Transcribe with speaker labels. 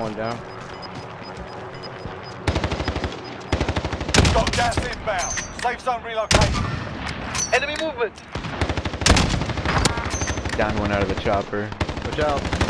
Speaker 1: one down.
Speaker 2: Got gas inbound. Safe zone relocation.
Speaker 3: Enemy movement.
Speaker 4: Down one out of the chopper.
Speaker 1: Watch out.